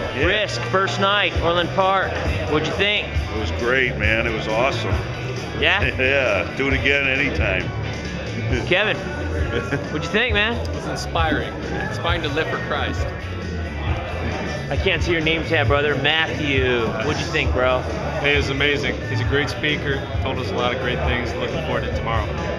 Yeah. Risk, first night, Orland Park. What'd you think? It was great, man. It was awesome. Yeah? Yeah, do it again anytime. Kevin, what'd you think, man? It was inspiring. Inspiring to live for Christ. I can't see your name tag, brother. Matthew, what'd you think, bro? It was amazing. He's a great speaker. Told us a lot of great things. Looking forward to tomorrow.